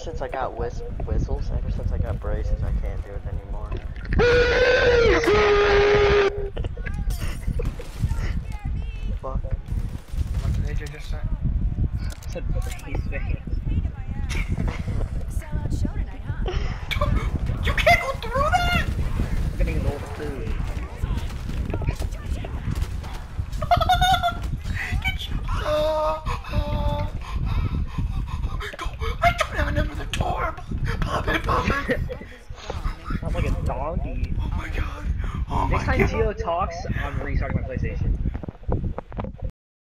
since I got whistles, ever since I got braces, I can't do it anymore. Fuck. What did AJ just say? Said brace face. You can't go through that! I'm getting an old food. Get you. Go. I don't have another door. Pop it. Sounds like a donkey. Oh my god. Oh Next my time god. Geo talks, I'm restarting my PlayStation.